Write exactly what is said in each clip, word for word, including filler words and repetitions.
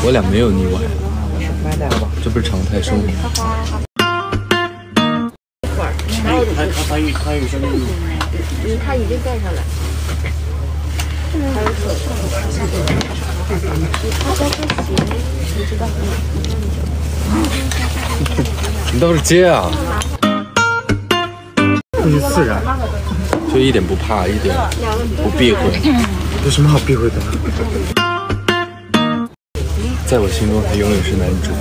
我俩没有腻歪， 买点吧， 这不是常态生活。 他他有他有什么？ 嗯，他已经盖上了。还有手套，他在这鞋，你知道吗？ 你倒是接啊！ 特别自然， 就一点不怕，一点不避讳。 有什么好避讳的？ 在我心中，他永远是男主。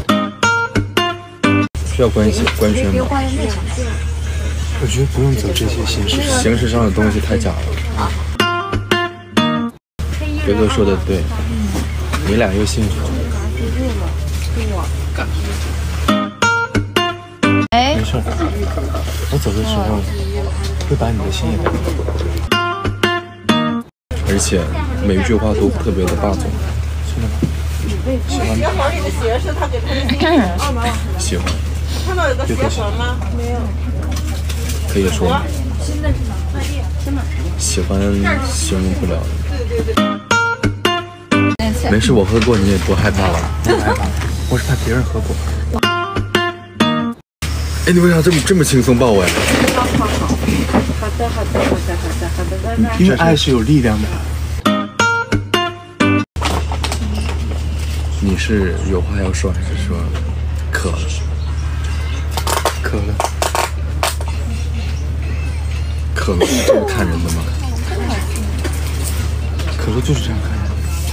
需要关系官宣吗？ 我觉得不用走这些形式， 形式上的东西太假了。哥哥说的对，你俩又幸福。 哎， 没事，我走的时候会把你的心也带走。 而且每一句话都特别的霸总。 真的吗？喜欢吗？ 喜欢。 看到有个鞋盒吗？没有。 可以说吗？喜欢形容不了。没事，我喝过，你也不害怕了。 不害怕，我是怕别人喝过。 哎，你为啥这么这么轻松抱我呀？ 好的，好的，好的，好的，好的，拜拜。 因为爱是有力量的。 你是有话要说，还是说渴了？ 渴了， 渴了是这么看人的吗？ 渴了就是这样看人。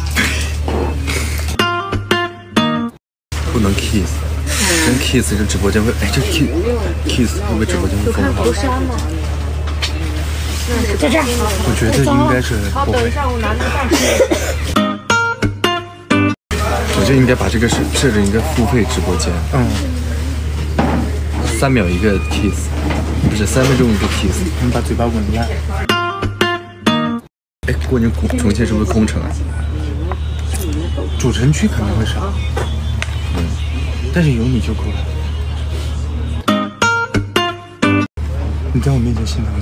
不能 kiss， 真 kiss 这直播间会，哎，这 kiss kiss 会不会直播间会封号？ 我觉得应该是不会。 我就应该把这个设设置一个付费直播间， 嗯， 三秒一个 kiss， 不是三分钟一个 kiss。 你把嘴巴吻烂。 哎，过年重重庆是不是空城啊？ 主城区可能会少， 嗯， 但是有你就够了。你在我面前心疼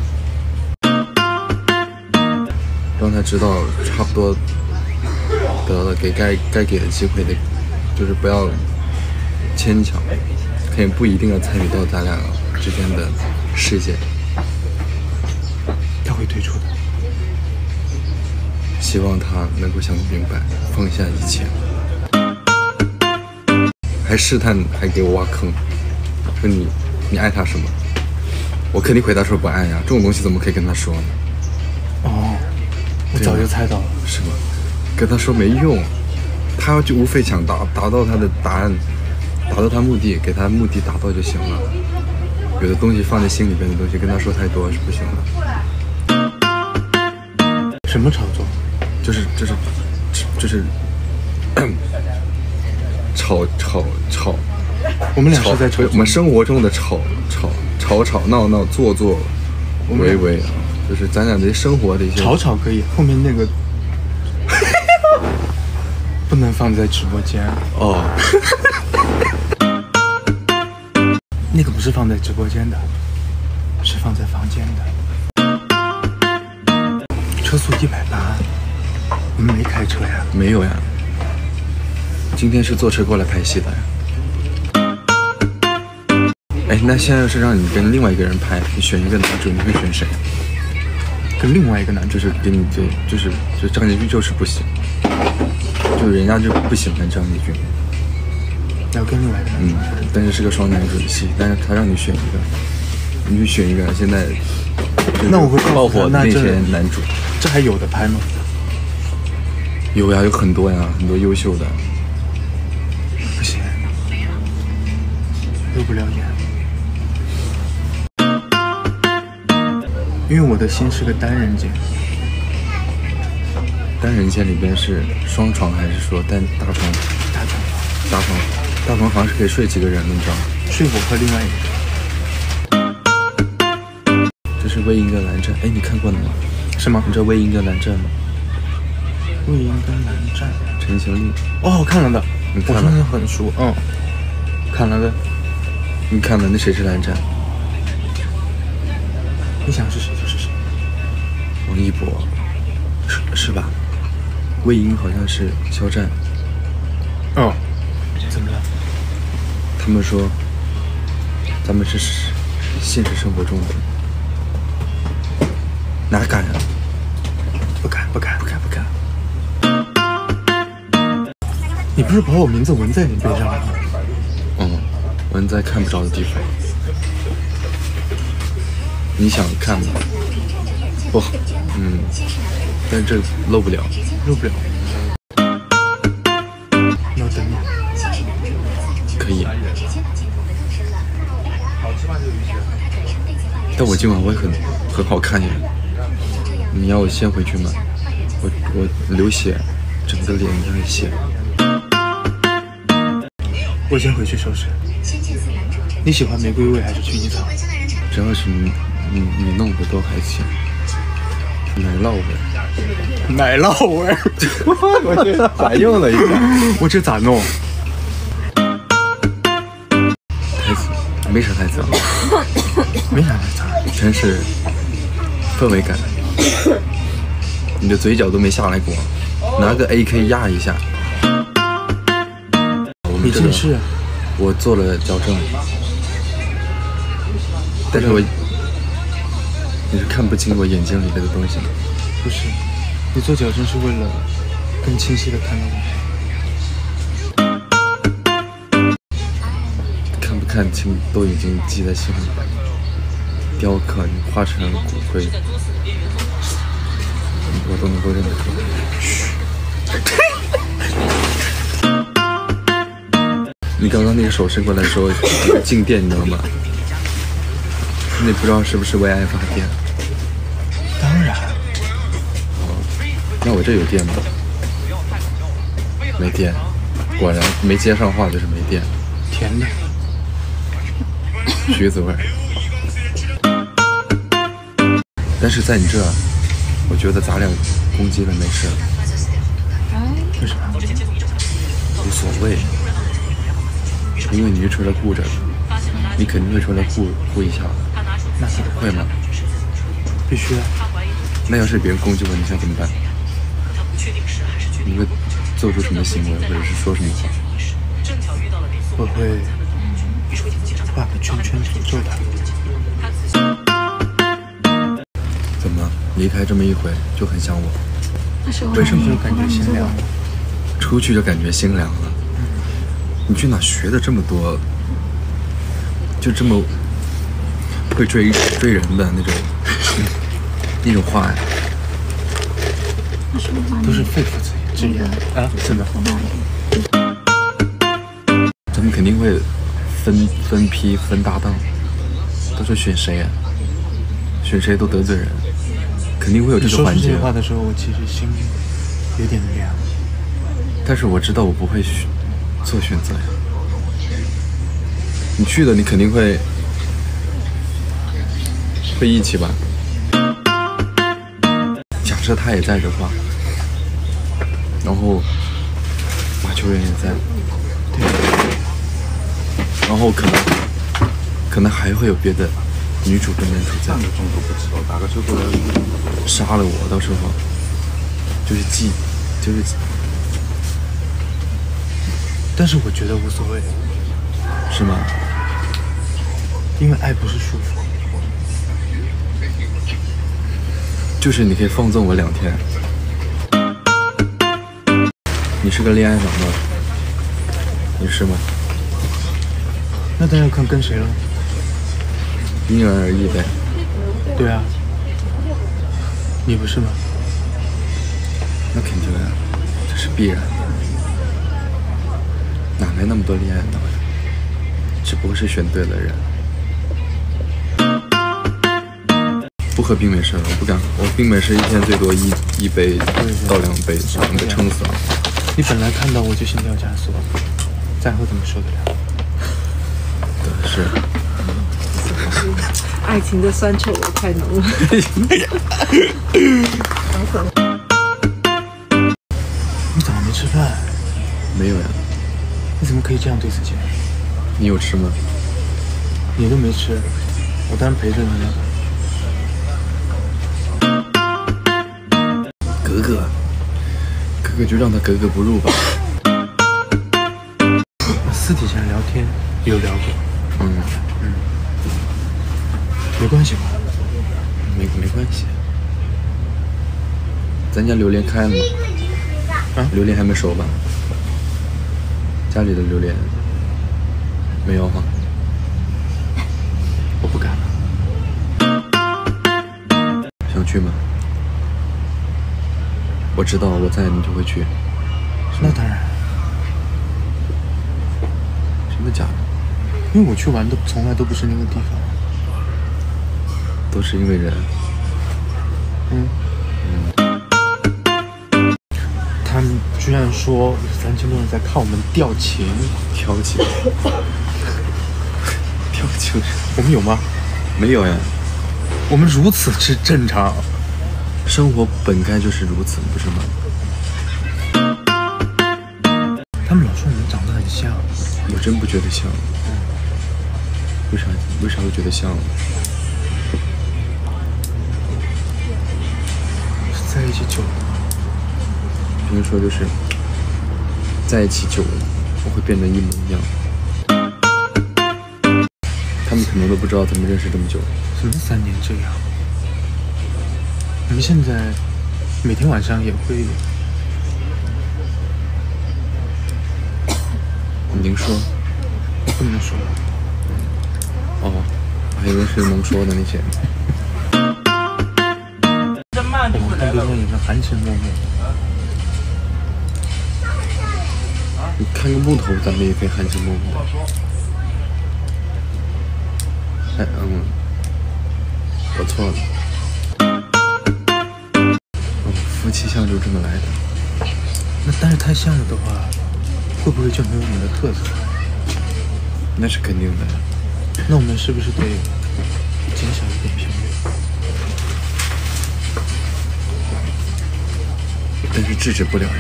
他， 让他知道差不多得了，给该该给的机会的，就是不要牵强，可以不一定要参与到咱俩之间的世界。 他会退出的。 希望他能够想明白，放下一切。还试探，还给我挖坑，说你你爱他什么？我肯定回答说不爱呀，这种东西怎么可以跟他说呢？ 哦，我早就猜到了， 是吗？跟他说没用，他就无非想达达到他的答案，达到他目的，给他目的达到就行了。有的东西放在心里边的东西，跟他说太多是不行的。 什么炒作？ 就是就是就是吵吵吵， 我们俩是在吵我们生活中的吵吵吵吵闹闹做做为为啊，就是咱俩的生活的一些吵吵可以，后面那个不能放在直播间哦。 那个不是放在直播间的，是放在房间的。车速一百八，我们没开车呀？ 没有呀，今天是坐车过来拍戏的呀。哎，那现在是让你跟另外一个人拍，你选一个男主，你会选谁？ 跟另外一个男主， 就是给你对，就是就张杰军就是不行，就人家就不喜欢张杰军。 要跟另外一个男主， 嗯，但是是个双男主的戏，但是他让你选一个，你就选一个。现在那我会爆火的那些男主， 这还有的拍吗？ 有呀，有很多呀，很多优秀的。 不行，入不了眼。因为我的心是个单人间， 单人间里边是双床还是说单大床？ 大床， 大床，大床房是可以睡几个人的，你知道吗？ 睡我和另外一个。 这是魏婴跟蓝湛，哎，你看过了吗？ 是吗？ 你知道魏婴跟蓝湛吗？ 魏婴跟蓝湛， 陈情令。 哦，看了的， 你看了？ 我真的很熟，嗯，看了的。 你看了？那谁是蓝湛？ 你想是谁就是谁。 王一博，是是吧？魏婴好像是肖战。 哦，怎么了？ 他们说，咱们是现实生活中的，哪敢啊？ 不敢，不敢， 不敢，不敢。 你不是把我名字纹在你背上了吗？ 嗯，纹在看不着的地方。你想看吗？不好，嗯，但是这露不了， 露不了。那我等你。 可以。但我今晚会很很好看呀。你要我先回去吗？我我流血，整个脸都是血。 我先回去收拾。你喜欢玫瑰味还是薰衣草？ 只要是你你你弄的都还行。奶酪味， 奶酪味，我这反应了一下， 我这咋弄？ 台词没啥台词啊， 没啥台词， 全是氛围感。你的嘴角都没下来过，拿个 A K 压一下。我们你近视？ 我做了矫正，但是我你是看不清我眼睛里面的东西。 不是，你做矫正是为了更清晰的看到我。 看不看清都已经记在心里了。雕刻你化成骨灰，我都能够认得出来。你刚刚那个手伸过来的时候，一个静电，你知道吗？那不知道是不是为爱发电？ 当然。 哦，那我这有电吗？没电，果然没接上话就是没电。 甜的， 橘子味儿。但是在你这，我觉得咱俩攻击了没事。 为什么？ 无所谓，因为你是出来护着的，你肯定会出来护护一下的。 那是会吗？ 必须啊。 那要是别人攻击我，你想怎么办？你会做出什么行为，或者是说什么话？ 我会画个圈圈诅咒他。 怎么离开这么一回就很想我？为什么就感觉心凉了？ 出去就感觉心凉了。你去哪学的这么多？就这么会追追人的那种那种话呀？ 都是肺腑之言啊！真的。 咱们肯定会分分批分搭档，到时候选谁呀、啊？选谁都得罪人，肯定会有这个环节。 你说出这些话的时候，我其实心里有点凉。 但是我知道我不会做选择呀。你去的，你肯定会会一起吧？假设他也在的话，然后马球员也在， 对， 然后可能可能还会有别的女主跟男主在，杀了我，到时候就是记，就是。 但是我觉得无所谓， 是吗？ 因为爱不是束缚。 就是你可以放纵我两天。你是个恋爱脑吗？你是吗？ 那当然要看跟谁了。 因人而异呗。 对啊。你不是吗？ 那肯定啊，这是必然的。哪来那么多恋爱脑呀？只不过是选对了人。不喝冰美式了，我不敢。我冰美式一天最多一一杯到两杯，能给撑死了。 你本来看到我就心跳加速，再喝怎么受得了？ 对，是。 爱情的酸臭味太浓了。 你怎么没吃饭？ 没有呀。 你怎么可以这样对自己？ 你有吃吗？ 你都没吃，我当然陪着你了。 格格，格格就让他格格不入吧。 天有聊过， 嗯嗯，没关系吧？ 没没关系。咱家榴莲开了吗？ 啊， 榴莲还没熟吧？家里的榴莲没有哈？ 我不敢了。 想去吗？我知道我在你就会去。 那当然， 真的假的？ 因为我去玩的从来都不是那个地方。 都是因为人。 嗯。他们居然说三千多人在看我们调情， 调情，调情， 我们有吗？ 没有呀。 我们如此之正常， 生活本该就是如此，不是吗？ 他们老说我们长得很像， 我真不觉得像。为啥？为啥会觉得像？ 是在一起久了。 听说就是在一起久了，我会变得一模一样。他们可能都不知道咱们认识这么久。 什么三年这样？我们现在每天晚上也会。 您说？ 我不能说。 哦，我还以为是能说的那些。 我们看对方演的含情脉脉。 你看个木头，咱们也可以含情脉脉。哎，嗯，我错了。哦，夫妻相就这么来的。 那但是太像了的话，会不会就没有我们的特色？ 那是肯定的。 那我们是不是得减少一点频率？ 但是制止不了呀。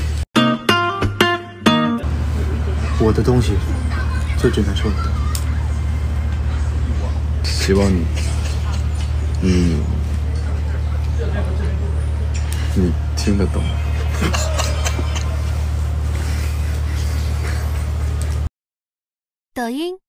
我的东西就只能是我的。 希望你，嗯，你听得懂。 抖音。